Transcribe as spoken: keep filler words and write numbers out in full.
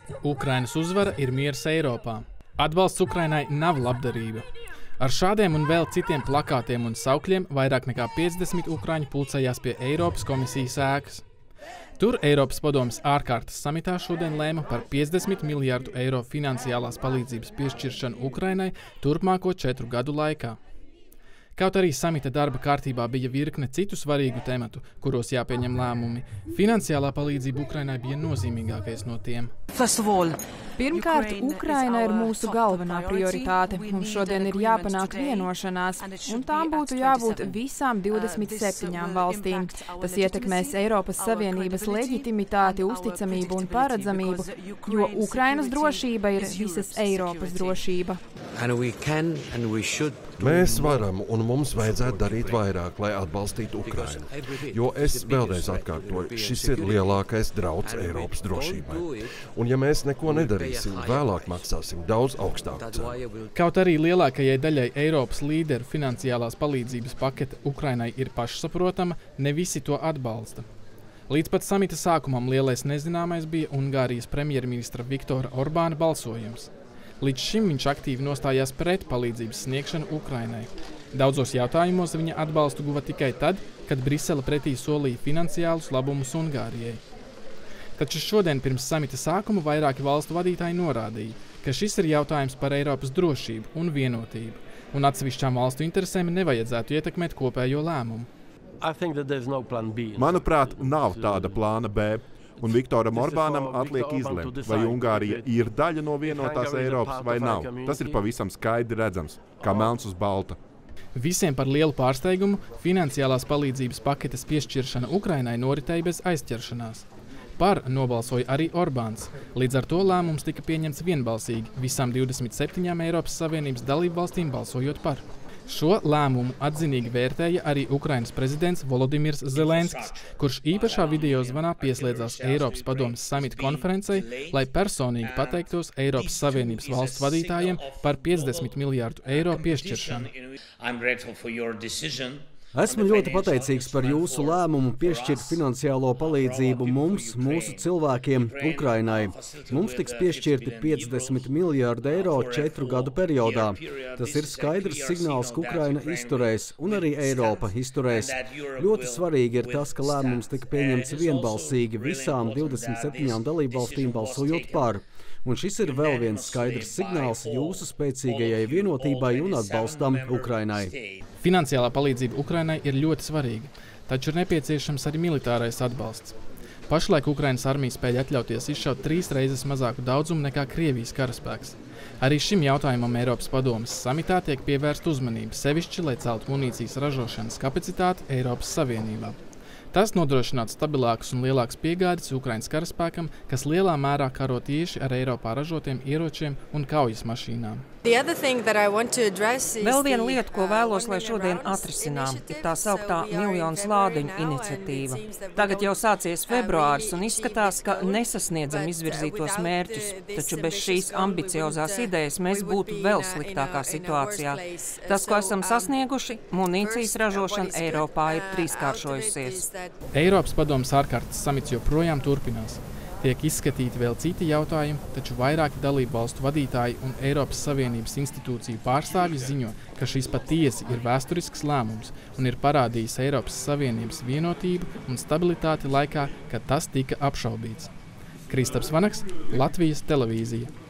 Ukrainas uzvara ir miers Eiropā. Atbalsts Ukrainai nav labdarība. Ar šādiem un vēl citiem plakātiem un saukļiem vairāk nekā piecdesmit ukraiņu pulcējās pie Eiropas komisijas ēkas. Tur Eiropas padomes ārkārtas samitā šodien lēma par piecdesmit miljārdu eiro finansiālās palīdzības piešķiršanu Ukrainai turpmāko četru gadu laikā. Kaut arī samita darba kārtībā bija virkne citu svarīgu tematu, kuros jāpieņem lēmumi, finansiālā palīdzība Ukrainai bija nozīmīgākais no tiem. Pirmkārt, Ukraina ir mūsu galvenā prioritāte. Mums šodien ir jāpanāk vienošanās, un tām būtu jābūt visām divdesmit septiņām valstīm. Tas ietekmēs Eiropas Savienības leģitimitāti, uzticamību un paredzamību, jo Ukrainas drošība ir visas Eiropas drošība. Mēs varam un mums vajadzētu darīt vairāk, lai atbalstītu Ukrainu. Jo es vēlreiz atkārtoju, šis ir lielākais drauds Eiropas drošībai. Un ja mēs neko nedarīsim, vēlāk maksāsim daudz augstāku cenu. Kaut arī lielākajai daļai Eiropas līderu finansiālās palīdzības pakete Ukrainai ir pašsaprotama, ne visi to atbalsta. Līdz pat samita sākumam lielais nezināmais bija Ungārijas premjerministra Viktora Orbāna balsojums. Līdz šim viņš aktīvi nostājās pret palīdzības sniegšanu Ukrainai. Daudzos jautājumos viņa atbalstu guva tikai tad, kad Brisele pretī solīja finansiālus labumus Ungārijai. Taču šodien pirms samita sākuma vairāki valstu vadītāji norādīja, ka šis ir jautājums par Eiropas drošību un vienotību, un atsevišķām valstu interesēm nevajadzētu ietekmēt kopējo lēmumu. Manuprāt, nav tāda plāna B. Un Viktoram Orbānam atliek izlemt, vai Ungārija ir daļa no vienotās Eiropas vai nav. Tas ir pavisam skaidri redzams, kā melns uz balta. Visiem par lielu pārsteigumu finansiālās palīdzības paketes piešķiršana Ukrainai noritēja bez aizķeršanās. Par nobalsoja arī Orbāns. Līdz ar to lēmums tika pieņemts vienbalsīgi, visām divdesmit septiņām Eiropas Savienības dalību valstīm balsojot par. Šo lēmumu atzinīgi vērtēja arī Ukrainas prezidents Volodimirs Zelenskis, kurš īpašā video zvanā pieslēdzās Eiropas padomes samita konferencei, lai personīgi pateiktos Eiropas Savienības valstu vadītājiem par piecdesmit miljārdu eiro piešķiršanu. Esmu ļoti pateicīgs par jūsu lēmumu piešķirt finansiālo palīdzību mums, mūsu cilvēkiem, Ukrainai. Mums tiks piešķirti piecdesmit miljārdi eiro četru gadu periodā. Tas ir skaidrs signāls, ka Ukraina izturēs, un arī Eiropa izturēs. Ļoti svarīgi ir tas, ka lēmums tika pieņemts vienbalsīgi visām divdesmit septiņām dalībvalstīm balsojot par. Un šis ir vēl viens skaidrs signāls jūsu spēcīgajai vienotībai un atbalstam Ukrainai. Finansiālā palīdzība Ukrainai ir ļoti svarīga, taču ir nepieciešams arī militārais atbalsts. Pašlaik Ukrainas armija spēj atļauties izšaut trīs reizes mazāku daudzumu nekā Krievijas karaspēks. Arī šim jautājumam Eiropas padomes samitā tiek pievērsta uzmanība, sevišķi, lai celtu munīcijas ražošanas kapacitāti Eiropas Savienībā. Tas nodrošinātu stabilākus un lielākus piegādes Ukrainas karaspēkam, kas lielā mērā karo tieši ar Eiropā ražotiem ieročiem un kaujas mašīnām. Vēl viena lieta, ko vēlos, lai šodien atrisinām, ir tā sauktā miljonu slādiņu iniciatīva. Tagad jau sācies februāris un izskatās, ka nesasniedzam izvirzītos mērķus, taču bez šīs ambiciozās idejas mēs būtu vēl sliktākā situācijā. Tas, ko esam sasnieguši, munīcijas ražošana Eiropā ir trīskāršojusies. Eiropas padomes ārkārtas samits joprojām turpinās. Tiek izskatīti vēl citi jautājumi, taču vairāki dalību valstu vadītāji un Eiropas Savienības institūciju pārstāvji ziņo, ka šis patiesi ir vēsturisks lēmums un ir parādījis Eiropas Savienības vienotību un stabilitāti laikā, kad tas tika apšaubīts. Kristaps Vanaks, Latvijas televīzija.